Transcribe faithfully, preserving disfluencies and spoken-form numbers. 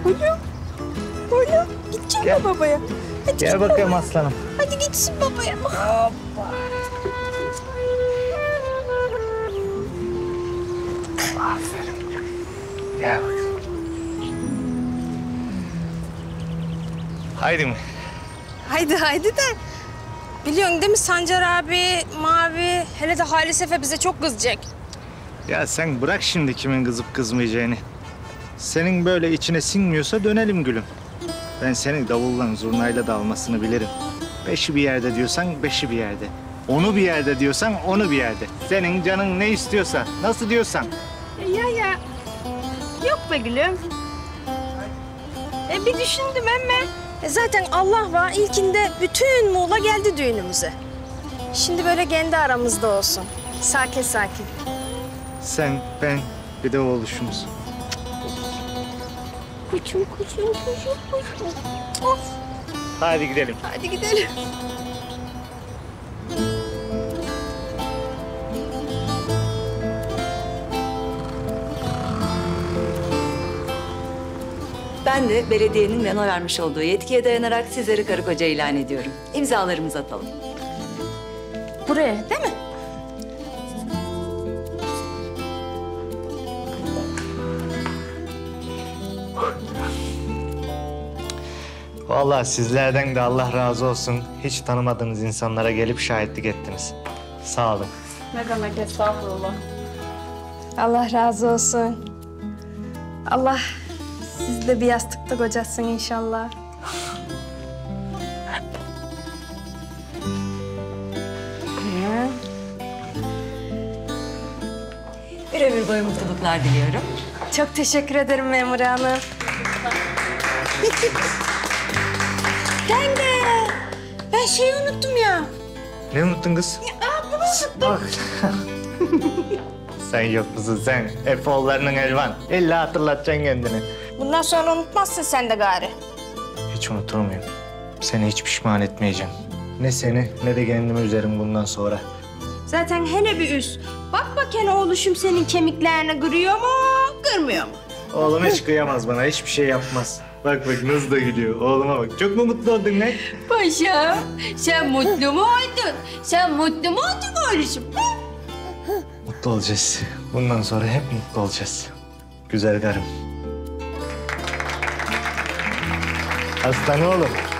Oğlum. Oğlum. Gidecek mi babaya? Hadi Gel bakayım babaya. Aslanım. Hadi gitsin babaya. Hoppa. Aferin. Gel bakalım. Haydi mi? Haydi haydi de. Biliyorsun değil mi Sancar abi, Mavi, hele de Halis Efe bize çok kızacak. Ya sen bırak şimdi kimin kızıp kızmayacağını. Senin böyle içine sinmiyorsa dönelim gülüm. Ben senin davulla zurnayla da almasını bilirim. Beşi bir yerde diyorsan beşi bir yerde. Onu bir yerde diyorsan onu bir yerde. Senin canın ne istiyorsa, nasıl diyorsan. Ya ya. Yok be gülüm. E bir düşündüm emme. E zaten Allah var. İlkinde bütün Muğla geldi düğünümüze. Şimdi böyle kendi aramızda olsun. Sakin sakin. Sen, ben, bir de oğluşumuz. Kuçum kuçum kuçum kuçum. Of. Hadi gidelim. Hadi gidelim. Ben de belediyenin bana vermiş olduğu yetkiye dayanarak sizleri karı koca ilan ediyorum. İmzalarımızı atalım. Buraya değil mi? Vallahi sizlerden de Allah razı olsun. Hiç tanımadığınız insanlara gelip şahitlik ettiniz. Sağ olun. Ne demek estağfurullah. Allah razı olsun. Allah siz de bir yastıkta kocasın inşallah. Ya. Bir ömür boyu mutluluklar diliyorum. Çok teşekkür ederim memur hanım. Ben de. Ben şeyi unuttum ya. Ne unuttun kız? Aa, bunu unuttum. Sen yok musun sen? Efoğullarının elvan. İlla hatırlatacaksın kendini. Bundan sonra unutmazsın sen de gari. Hiç unutur muyum? Seni hiç pişman etmeyeceğim. Ne seni ne de kendimi üzerim bundan sonra. Zaten hele bir üst. Bak bakayım oğluşum senin kemiklerini kırıyor mu, kırmıyor mu? Oğlum hiç kıyamaz bana, hiçbir şey yapmaz. Bak bak nasıl da gülüyor. Oğluma bak. Çok mu mutlu oldun lan? Paşam, sen mutlu mu oldun? Sen mutlu mu oldun oğlum? Mutlu olacağız. Bundan sonra hep mutlu olacağız. Güzel karım. Aslan oğlum.